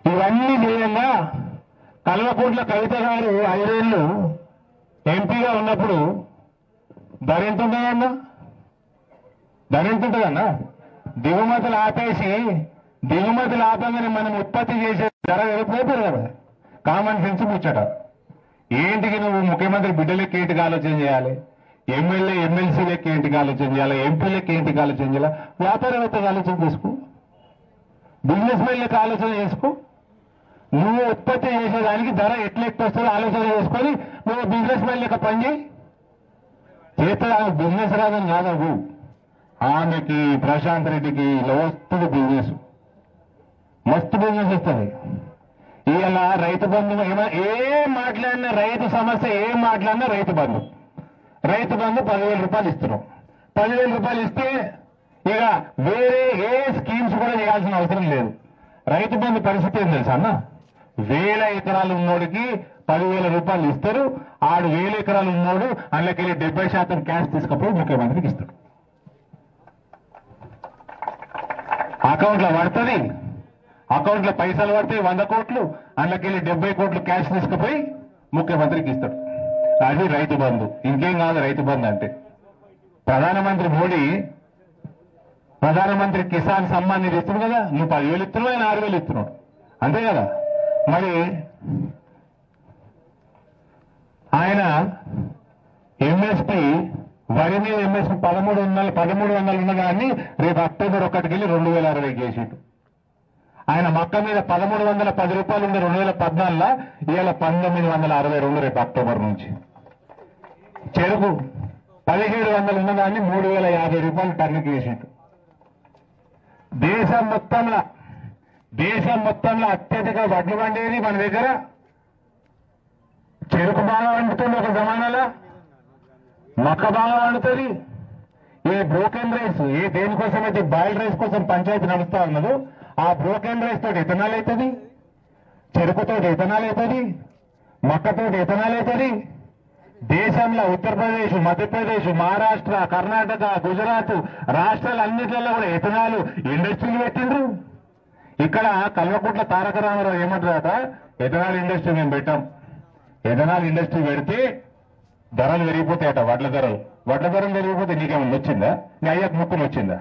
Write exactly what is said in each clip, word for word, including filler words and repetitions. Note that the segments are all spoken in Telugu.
ఇవన్నీ చేయంగా కల్వకుంట్ల కవిత గారు ఐదేళ్లు ఎంపీగా ఉన్నప్పుడు ధర ఎంత ఉంటుందన్నా ధర ఎంత ఉంటుందన్నా దిగుమతులు ఆపేసి దిగుమతులు ఆపగానే మనం ఉత్పత్తి చేసే ధర వెళ్ళిపోతారు కదా. కామన్ సెన్స్ ముచ్చట. ఏంటికి నువ్వు ముఖ్యమంత్రి బిడ్డలకి ఏంటికి ఆలోచన చేయాలి, ఎమ్మెల్యే ఎమ్మెల్సీలకి ఏంటికి ఆలోచన చేయాలి, ఎంపీలకి ఏంటికి ఆలోచన చేయాలి, వ్యాపారవేత్తకి ఆలోచన చేసుకో, బిజినెస్ మెన్లకి ఆలోచన చేసుకో. నువ్వు ఉత్పత్తి చేసేదానికి ధర ఎట్లా ఎక్కువ వస్తుందో ఆలోచన చేసుకొని నువ్వు బిజినెస్ మెన్ లెక్క పనిచేయి. చేస్తే ఆమె బిజినెస్ రాదని కాదు, ఆమెకి ప్రశాంత్ రెడ్డికి ఇలా వస్తుంది బిజినెస్, మస్తు బిజినెస్ వస్తుంది. ఇలా రైతు బంధు ఏం మాట్లాడినా రైతు సమస్య ఏం మాట్లాడినా రైతు బంధు రైతు బంధు పదివేల రూపాయలు ఇస్తున్నాం. పదివేల రూపాయలు ఇస్తే ఇక వేరే ఏ స్కీమ్స్ కూడా చేయాల్సిన అవసరం లేదు. రైతు బంధు పరిస్థితి ఏం తెలుసా అన్న, వేల ఎకరాలు ఉన్నోడికి పదివేల రూపాయలు ఇస్తారు. ఆడు వేల ఎకరాలు ఉన్నోడు అందులోకెళ్ళి డెబ్బై శాతం క్యాష్ తీసుకపోయి ముఖ్యమంత్రికి ఇస్తాడు. అకౌంట్లో పడుతుంది, అకౌంట్లో పైసలు పడతాయి వంద కోట్లు, అందులోకెళ్ళి డెబ్బై కోట్లు క్యాష్ తీసుకుపోయి ముఖ్యమంత్రికి ఇస్తాడు. అది రైతు బంధు, ఇంకేం కాదు రైతు బంధు అంటే. ప్రధానమంత్రి మోడీ ప్రధానమంత్రి కిసాన్ సమ్మాన్ నిధి ఇస్తున్నాడు కదా, నువ్వు పదివేలు ఇస్తున్నావు, ఆయన ఆరు వేలు ఇస్తున్నాడు, అంతే కదా. మరి ఆయన ఎంఎస్పి వరి మీద ఎంఎస్పి పదమూడు వందల పదమూడు వందలు ఉన్నదాన్ని రేపు అక్టోబర్ ఒకటికి వెళ్ళి రెండు వేల అరవై చేసిండు. ఆయన మొక్క మీద పదమూడు వందల పది రూపాయలు ఉండే రెండు వేల పద్నాలుగులో ఇవాళ పంతొమ్మిది వందల అరవై రెండు రేపు అక్టోబర్ నుంచి. చెరుకు పదిహేడు వందలు ఉన్నదాన్ని మూడు వేల యాభై రూపాయలు టన్నుకి వేసిండు. దేశం మొత్తంలో దేశం మొత్తంలో అత్యధిక వడ్లు పండేది మన దగ్గర. చెరుకు బాగా వండుతుంది ఒక జమానాలో, మొక్క బాగా వండుతుంది. ఈ బ్రోకెన్ రైస్ ఏ దేనికోసం అయితే బాయిల్డ్ రైస్ కోసం పంచాయతీ నడుస్తా ఉన్నదో ఆ బ్రోకెన్ రైస్ తోటి ఇథనాల్ అవుతుంది, చెరుకుతోటి ఇథనాల్ అవుతుంది, మొక్కతోటి ఇథనాల్ అవుతుంది. దేశంలో ఉత్తరప్రదేశ్, మధ్యప్రదేశ్, మహారాష్ట్ర, కర్ణాటక, గుజరాత్ రాష్ట్రాలన్నింటిలో కూడా ఇథనాల్ ఇండస్ట్రీలు పెట్టిండ్రు. ఇక్కడ కల్వకుంట్ల తారక రామారావు ఏమంటారట, ఎథనాల్ ఇండస్ట్రీ మేము పెట్టాం, ఎథనాల్ ఇండస్ట్రీ పెడితే ధరలు పెరిగిపోతాయట, వడ్ల ధరలు వడ్ల ధరలు పెరిగిపోతే నీకేమన్నా వచ్చిందా, నీ అయ్యకు ముక్కుని వచ్చిందా?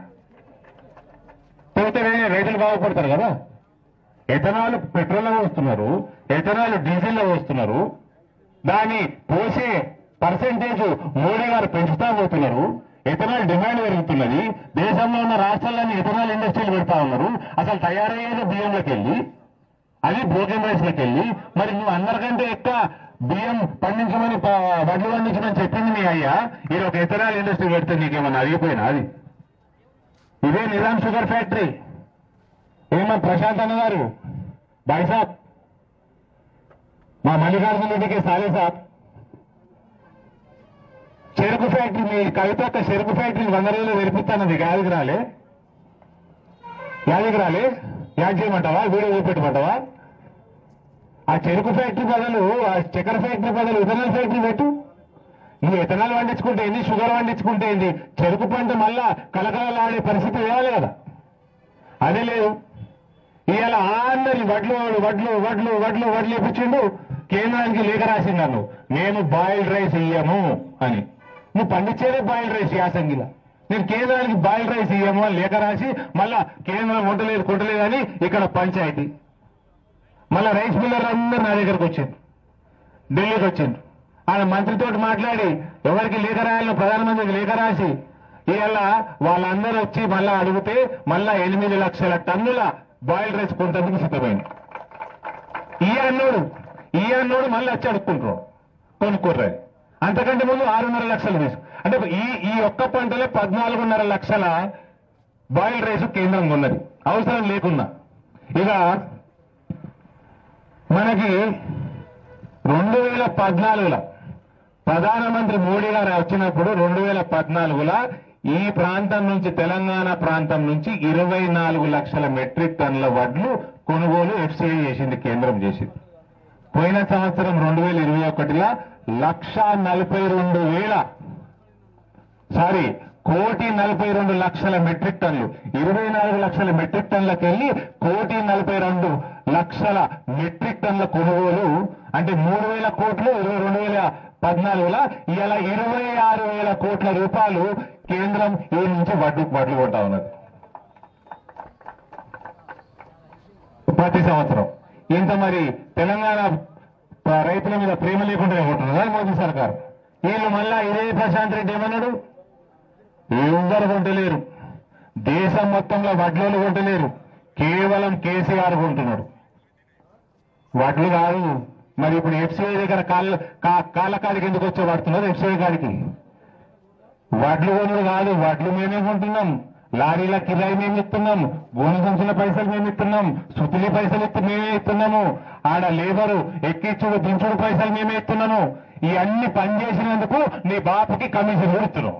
పోతే రైతులు బాగుపడతారు కదా. ఎథనాల్ పెట్రోల్లో వస్తున్నారు, ఎథనాల్ డీజిల్లో వస్తున్నారు, దాన్ని పోసే పర్సెంటేజ్ మోడీ గారు పెంచుతా పోతున్నారు. ఎథనాల్ డిమాండ్ పెరుగుతున్నది. దేశంలో ఉన్న రాష్ట్రాలన్నీ ఎథనాల్ ఇండస్ట్రీలు పెడతా ఉన్నారు. అసలు తయారయ్యేది బియ్యంలోకి వెళ్ళి, అది బ్రోకెన్ రైస్లోకి వెళ్ళి. మరి నువ్వు అందరికంటే ఎక్కువ బియ్యం పండించమని వడ్లు పండించమని చెప్పింది మీ అయ్యా, ఇది ఒక ఎథనాల్ ఇండస్ట్రీ పెడితే నీకేమన్నా అరిగిపోయినా? అది ఇదే నిజాం షుగర్ ఫ్యాక్టరీ. ఏమన్నా ప్రశాంత్ అన్న గారు భాయ్ సాబ్, మా మల్లికార్జున రెడ్డికి సాలే సాబ్, చెరుకు ఫ్యాక్టరీ మీ కవిత చెరుకు ఫ్యాక్టరీని వంద రోజులు వెలిపిస్తానది యాదికి రాలే యాదికి రాలే యాడ్ చేయమంటావా, వీడియో చూపెట్టమంటావా? ఆ చెరుకు ఫ్యాక్టరీ బదులు, ఆ చక్కెర ఫ్యాక్టరీ బదులు ఇథనాల్ ఫ్యాక్టరీ పెట్టు. నువ్వు ఇథనాల్ వండించుకుంటే ఏంది, షుగర్ వండించుకుంటే ఏంది, చెరుకు పంట మళ్ళా కలకలలాడే పరిస్థితి వేయాలి కదా. అదే లేదు. ఇవాళ అందరి వడ్లు వడ్లు వడ్లు వడ్లు వడ్లు ఇప్పించిండు. కేంద్రానికి లేఖ రాసింది నన్ను, మేము బాయిల్డ్ రైస్ ఇయ్యము అని. నువ్వు పండించేదే బాయిల్డ్ రైస్ యాసంగిలా, నేను కేంద్రానికి బాయిల్డ్ రైస్ ఇయ్యము అని లేఖ రాసి మళ్ళా కేంద్రం వంటలేదు కొంటలేదు అని ఇక్కడ పంచాయతీ. మళ్ళా రైస్ మిల్లర్ అందరూ నా దగ్గరకు వచ్చింది, ఢిల్లీకి వచ్చింది. ఆయన మంత్రితో మాట్లాడి ఎవరికి లేఖ రాయాలో ప్రధానమంత్రికి లేఖ రాసి ఇవాళ వాళ్ళందరూ వచ్చి మళ్ళా అడిగితే మళ్ళా ఎనిమిది లక్షల టన్నుల బాయిల్డ్ రైస్ కొంటందుకు సిద్ధమైంది. ఈ అన్నోడు ఈ అన్నోడు మళ్ళీ వచ్చి అడుక్కుంటారు కొనుక్కోర్రాయి. అంతకంటే ముందు ఆరున్నర లక్షలు తీసుకు అంటే ఈ ఈ ఒక్క పంటలో పద్నాలుగున్నర లక్షల బాయిల్డ్ రైస్ కేంద్రం ఉన్నది అవసరం లేకున్నా. ఇక మనకి రెండు వేల పద్నాలుగులో ప్రధానమంత్రి మోడీ గారు వచ్చినప్పుడు రెండు వేల పద్నాలుగులో ఈ ప్రాంతం నుంచి తెలంగాణ ప్రాంతం నుంచి ఇరవై నాలుగు లక్షల మెట్రిక్ టన్నుల వడ్లు కొనుగోలు ఎఫ్సిఐ చేసింది, కేంద్రం చేసింది. పోయిన సంవత్సరం రెండు వేల ఇరవై ఒకటిలో లక్ష నలభై రెండు వేల సారీ కోటి నలభై రెండు లక్షల మెట్రిక్ టన్నులు, ఇరవై నాలుగు లక్షల మెట్రిక్ టన్నులకు వెళ్ళి కోటి నలభై రెండు లక్షల మెట్రిక్ టన్నుల కొనుగోలు అంటే మూడు వేల కోట్లు ఇరవై రెండు వేల పద్నాలుగుల ఇలా ఇరవై ఆరు వేల కోట్ల రూపాయలు కేంద్రం ఈ నుంచి వడ్లు వడ్లు కొంటా ఉన్నది ప్రతి సంవత్సరం. ఇంత మరి తెలంగాణ రైతుల మీద ప్రేమ లేకుండా కొంటున్నదా మోదీ సర్కార్? వీళ్ళు మళ్ళా ఇదే ప్రశాంత్ రెడ్డి ఏమన్నాడు, ఎవరు కొంటలేరు, దేశం మొత్తంలో వడ్లు కొంటలేరు, కేవలం కేసీఆర్ కొంటున్నాడు. వడ్లు కాదు మరి ఇప్పుడు ఎఫ్సీఐ దగ్గర కాళ్ళ కాళ్ళ కాడికి ఎందుకు వచ్చే పడుతున్నారు? ఎఫ్సీఐ కాడికి వడ్లు కొనుడు కాదు, వడ్లు మేమే కొంటున్నాం, లారీల కిరాయి మేము ఇస్తున్నాం, భూమి సంచుల పైసలు మేము ఇస్తున్నాం, సుతులి పైసలు ఇస్తూ మేమే ఇస్తున్నాము, ఆడ లేబరు ఎక్కించుడు దించుడు పైసలు మేమే ఇస్తున్నాము. ఇవన్నీ పనిచేసినందుకు నీ బాపుకి కమిషన్ ఇస్తున్నాం.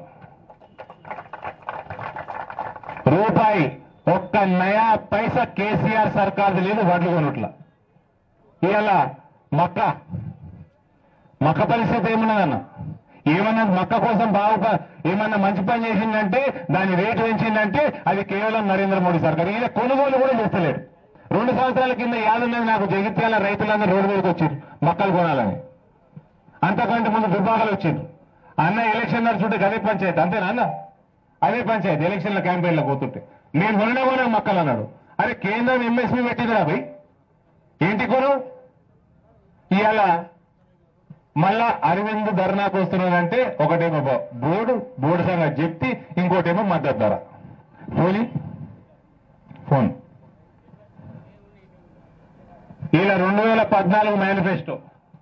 రూపాయి ఒక్క నయా పైసా కేసీఆర్ సర్కార్ది లేదు వడ్లు కొనుట్ల. ఇవాళ మక్క మక్క పరిస్థితి ఏమన్నదన్న, ఏమన్నా మక్క కోసం బాగా ఏమన్నా మంచి పని చేసిందంటే దాని రేటు పెంచిందంటే అది కేవలం నరేంద్ర మోడీ సర్కార్. ఈయన కొనుగోలు కూడా చేస్తలేడు. రెండు సంవత్సరాల కింద యాదున్నది నాకు జగిత్యాల రైతులందరూ రోడ్డు మీదకి వచ్చారు మక్కలు కొనాలని. అంతకంటే ముందు దుర్భాగాలు వచ్చింది. అన్న ఎలక్షన్ నడుచుంటే అదే పంచాయతీ అంతేనా అన్న? అదే పంచాయతీ ఎలక్షన్ల క్యాంపెయిన్లో పోతుంటే నేను కొనడే కొనా మక్కలు అన్నాడు. అరే కేంద్రం ఎంఎస్పీ పెట్టిందిరా భయ్, ఏంటి కొను? ఇవాళ మళ్ళా అరవింద్ ధర్నాకు వస్తున్నాడంటే ఒకటేమో బోర్డు బోర్డు సంగతి చెప్తి, ఇంకోటేమో మద్దతు ధర. పోనీ ఫోన్ ఇలా రెండు వేల పద్నాలుగు మేనిఫెస్టో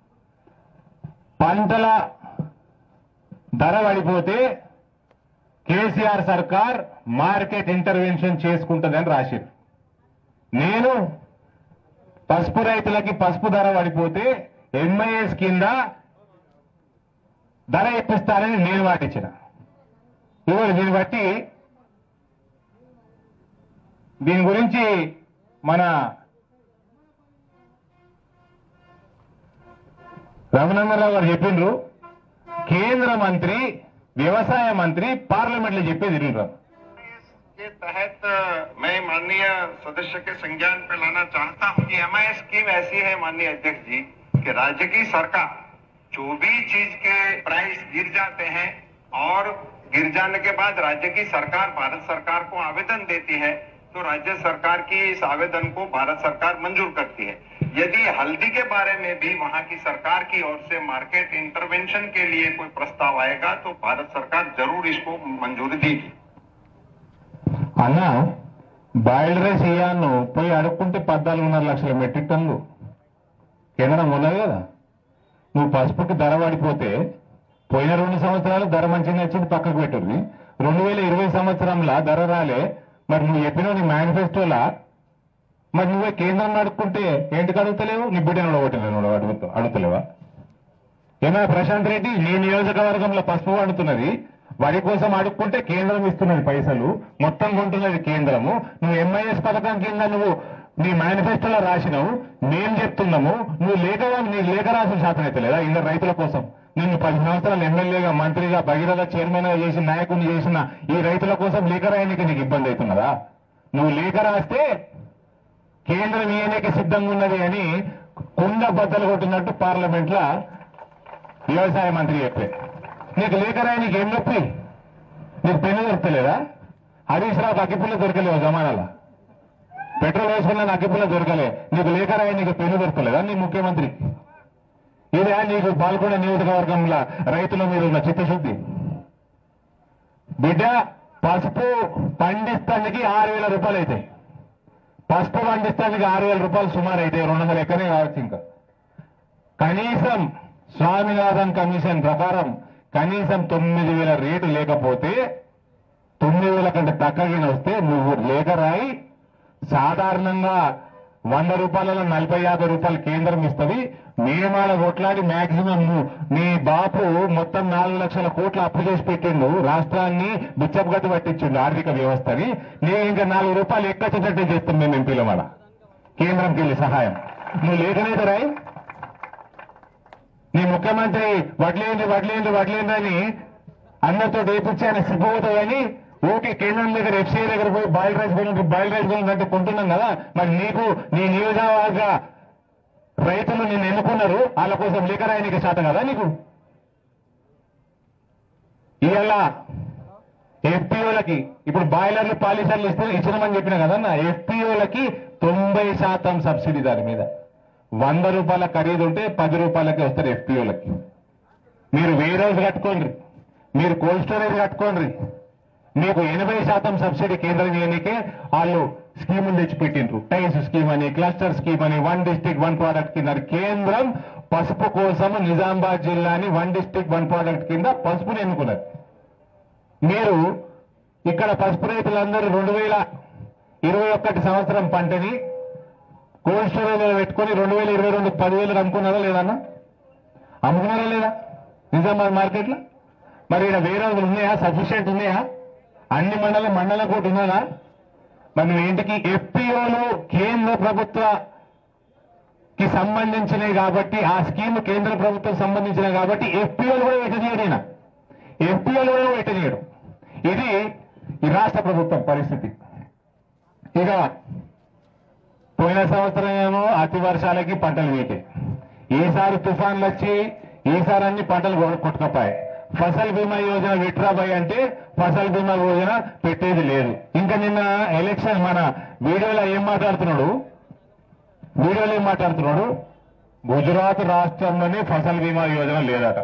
పంటల ధర పడిపోతే కేసీఆర్ సర్కార్ మార్కెట్ ఇంటర్వెన్షన్ చేసుకుంటుందని రాశారు. నేను పసుపు రైతులకి పసుపు ధర పడిపోతే ఎంఐఎస్ కింద ధర ఇప్పిస్తారని నేను వాటిచ్చిన. ఇవాళ దీన్ని బట్టి దీని గురించి మన రఘునందనరావు గారు చెప్పిండ్రు. కేంద్ర మంత్రి వ్యవసాయ మంత్రి పార్లమెంట్ లో చెప్పేది వింటారు. के तहत मैं माननीय सदस्य के संज्ञान पे लाना चाहता हूं कि एमआई स्कीम ऐसी है माननीय अध्यक्ष जी कि राज्य की सरकार जो भी चीज के प्राइस गिर जाते हैं और गिर जाने के बाद राज्य की सरकार भारत सरकार को आवेदन देती है तो राज्य सरकार की इस आवेदन को भारत सरकार मंजूर करती है. यदि हल्दी के बारे में भी वहां की सरकार की ओर से मार्केट इंटरवेंशन के लिए कोई प्रस्ताव आएगा तो भारत सरकार जरूर इसको मंजूरी देगी. అన్న బాయిల్డ్ రైస్ ఇయ్యాను పోయి అడుక్కుంటే పద్నాలుగున్నర లక్షల మెట్రిక్ టన్నులు కేంద్రం ఉన్నది కదా. నువ్వు పసుపుకి ధర పడిపోతే పోయిన రెండు సంవత్సరాలు ధర మంచిగా వచ్చింది పక్కకు పెట్టుర్రి. రెండు వేల ఇరవై సంవత్సరంలో ధర రాలే. మరి నువ్వు చెప్పిన నీ మేనిఫెస్టోలా మరి నువ్వే కేంద్రం అడుక్కుంటే ఏంటికి అడుగుతలేవు? నీ బిడ్డను అడగట్లేదు అడుగుతా అడుగుతలేవా? ఏమైనా ప్రశాంత్ రెడ్డి నీ నియోజకవర్గంలో పసుపు పండుతున్నది, వరి కోసం అడుక్కుంటే కేంద్రం ఇస్తున్నది పైసలు, మొత్తం కొంటున్నది కేంద్రము. నువ్వు ఎంఐఎస్ పథకం కింద నువ్వు నీ మేనిఫెస్టోలో రాసినావు, మేం చెప్తున్నాము. నువ్వు లేఖ నీ లేఖ రాసిన శాతం అయితే లేదా ఇందరు రైతుల కోసం? నిన్ను పది సంవత్సరాలు ఎమ్మెల్యేగా మంత్రిగా భగీరథ చైర్మన్ గా చేసిన నాయకుని చేసిన ఈ రైతుల కోసం లేఖ రాయడానికి నీకు ఇబ్బంది అవుతున్నదా? నువ్వు లేఖ రాస్తే కేంద్రం ఈయనకి సిద్ధంగా ఉన్నది అని కుండ బద్దలు కొట్టినట్టు పార్లమెంట్ లో వ్యవసాయ మంత్రి చెప్పే. నీకు లేఖ రాయనికి ఏం నొప్పి? నీకు పెన్ను దొరకలేదా? హరీష్ రావు అగ్గిపుల్ల దొరకలేవు జమానాల, పెట్రోల్ వేసుకున్న అగ్గిపుల్ల దొరకలే. నీకు లేఖ రాయి నీకు పెన్ను దొరకలేదా? నీ ముఖ్యమంత్రి ఇదే నీకు పాల్గొనే నియోజకవర్గంలో రైతుల మీద ఉన్న చిత్తశుద్ధి. బిడ్డ పసుపు పండిస్తానికి ఆరు వేల రూపాయలు అవుతాయి. పసుపు పండిస్తానికి ఆరు వేల రూపాయలు సుమారు అయితే రెండు వందల ఎకరే కావచ్చు. ఇంకా కనీసం స్వామినాథన్ కమిషన్ ప్రకారం కనీసం తొమ్మిది వేల రేటు లేకపోతే తొమ్మిది వేల కంటే తక్కువగా వస్తే నువ్వు లేఖ రాయి. సాధారణంగా వంద రూపాయలలో నలభై యాభై రూపాయలు కేంద్రం ఇస్తుంది. నియమాల కొట్లాడి మాక్సిమం నీ బాపు మొత్తం నాలుగు లక్షల కోట్లు అప్పు చేసి పెట్టిండు, రాష్ట్రాన్ని బిచ్చపుగట్టు పట్టించిండు ఆర్థిక వ్యవస్థని. నేను ఇంకా నాలుగు రూపాయలు ఎక్కచ్చేటట్టే చేస్తాం మేము ఎంపీల మాట కేంద్రంకి వెళ్ళి సహాయం. నువ్వు లేఖనైతే రాయి. నీ ముఖ్యమంత్రి వడ్లేంది వడ్లేంది వడ్లేంది అని అందరితో డేపించి ఆయన సిగ్గుపోతాయని ఓకే, కేంద్రం దగ్గర ఎఫ్సీఐ దగ్గర పోయి బాయిల్ రైస్ కొనుంటే బాయిల్ రైస్ కొనుంటే కొంటున్నాం కదా, మరి నీకు నీ నియోజకవర్గ రైతులు నిన్ను ఎన్నుకున్నారు, వాళ్ళ కోసం లీకరాయనికి శాతం కదా నీకు? ఇవాళ ఎఫ్పిఓలకి ఇప్పుడు బాయిలర్లు పాలిసర్లు ఇస్తే ఇచ్చినామని చెప్పినా కదన్నా, ఎఫ్పిఓలకి తొంభై శాతం సబ్సిడీ దాని మీద. వంద రూపాయల ఖరీదు ఉంటే పది రూపాయలకి వస్తారు ఎఫ్పిఓలకి. మీరు వేర్ హౌస్ కట్టుకోండి, మీరు కోల్డ్ స్టోరేజ్ కట్టుకోండి, మీకు ఎనభై శాతం సబ్సిడీ కేంద్రం చేయడానికే వాళ్ళు స్కీములు తెచ్చిపెట్టిండ్రు. టైల్స్ స్కీమ్ అని, క్లస్టర్ స్కీమ్ అని, వన్ డిస్ట్రిక్ట్ వన్ ప్రోడక్ట్ కింద కేంద్రం పసుపు కోసం నిజామాబాద్ జిల్లాని వన్ డిస్ట్రిక్ట్ వన్ ప్రోడక్ట్ కింద పసుపుని ఎన్నుకున్నారు. మీరు ఇక్కడ పసుపు రైతులందరూ రెండు వేల ఇరవై ఒక్కటి సంవత్సరం పంటని కోల్డ్ స్టోరేజ్ పెట్టుకుని రెండు వేల ఇరవై రెండు పదివేలు అమ్ముకున్నారా లేదన్నా? అమ్ముకున్నారా లేదా నిజామాబాద్ మార్కెట్లో? మరి ఇక్కడ వేరే ఉన్నాయా? సఫిషియెంట్ ఉన్నాయా? అన్ని మండలం మండలం కూడా ఉన్నదా? మరి నువ్వు ఇంటికి ఎఫ్పిఓలు కేంద్ర ప్రభుత్వకి సంబంధించినవి కాబట్టి, ఆ స్కీమ్ కేంద్ర ప్రభుత్వం సంబంధించినవి కాబట్టి ఎఫ్పిఓలు కూడా ఎట్టచేయడైనా, ఎఫ్పిఓలు కూడా ఎట్టచేయడం. ఇది ఈ రాష్ట్ర ప్రభుత్వం పరిస్థితి. ఇక పోయిన సంవత్సరం ఏమో అతి వర్షాలకి పంటలు వీటే, ఈసారి తుఫాన్లు వచ్చి ఈసారి అన్ని పంటలు కొట్టుకపోయాయి. ఫసల్ బీమా యోజన విట్రాబాయ్ అంటే ఫసల్ బీమా యోజన పెట్టేది లేదు. ఇంకా నిన్న ఎలక్షన్ మన వీడియోలో ఏం మాట్లాడుతున్నాడు వీడియోలో ఏం మాట్లాడుతున్నాడు గుజరాత్ రాష్ట్రంలోనే ఫసల్ బీమా యోజన లేదట.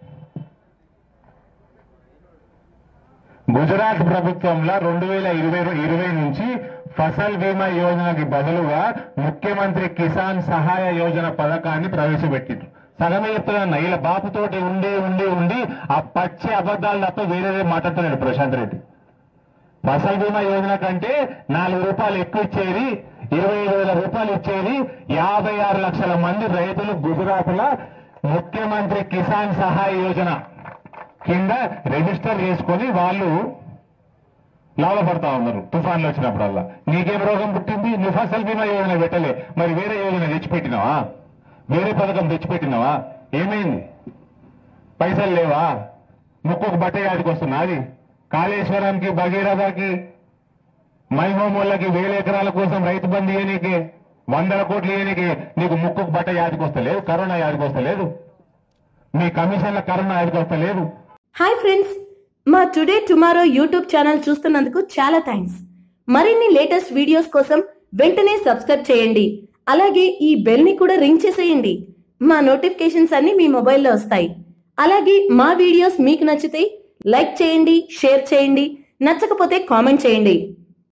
గుజరాత్ ప్రభుత్వంలో రెండు వేల ఇరవై ఇరవై నుంచి ఫసల్ బీమా యోజనకి బదులుగా ముఖ్యమంత్రి కిసాన్ సహాయ యోజన పథకాన్ని ప్రవేశపెట్టిండ్రు. సగమే చెప్తున్నా, ఇలా బాపుతోటి ఉండి ఉండి ఉండి ఆ పచ్చి అబద్దాలు తప్ప వేరేదే మాట్లాడుతున్నాడు ప్రశాంత్ రెడ్డి. ఫసల్ బీమా యోజన కంటే నాలుగు రూపాయలు ఎక్కువ ఇచ్చేది, ఇరవై ఐదు వేల రూపాయలు ఇచ్చేది. యాభై ఆరు లక్షల మంది రైతులు గుజరాత్ లో ముఖ్యమంత్రి కిసాన్ సహాయ యోజన కింద రిజిస్టర్ చేసుకుని వాళ్ళు లాభపడతా ఉన్నారు తుఫాన్లు వచ్చినప్పుడల్లా. నీకేం రోగం పుట్టింది? నువ్వు ఫసల్ బీమా యోజన పెట్టలే, మరి వేరే యోజన తెచ్చిపెట్టినావా? వేరే పథకం తెచ్చిపెట్టినావా? ఏమైంది? పైసలు లేవా? ముక్కుకు బట్ట యాదికి వస్తున్నా? అది కాళేశ్వరంకి, భగీరథకి, మైమోమోళ్ళకి వేల ఎకరాల కోసం రైతు బంధు ఇయనీకి, వందల కోట్లు ఇయనీకి నీకు ముక్కుకు బట్ట యాదికి వస్తలేదు? కరోనా యాదికి వస్తలేదు? మీ కమిషన్ల కరోనా యాదికి వస్తలేదు? హాయ్ ఫ్రెండ్స్, మా టుడే టుమారో యూట్యూబ్ ఛానల్ చూస్తున్నందుకు చాలా థ్యాంక్స్. మరిన్ని లేటెస్ట్ వీడియోస్ కోసం వెంటనే సబ్స్క్రైబ్ చేయండి. అలాగే ఈ బెల్ ని కూడా రింగ్ చేసేయండి. మా నోటిఫికేషన్స్ అన్ని మీ మొబైల్లో వస్తాయి. అలాగే మా వీడియోస్ మీకు నచ్చితే లైక్ చేయండి, షేర్ చేయండి, నచ్చకపోతే కామెంట్ చేయండి.